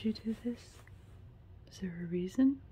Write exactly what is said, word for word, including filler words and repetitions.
did you do this? Is there a reason?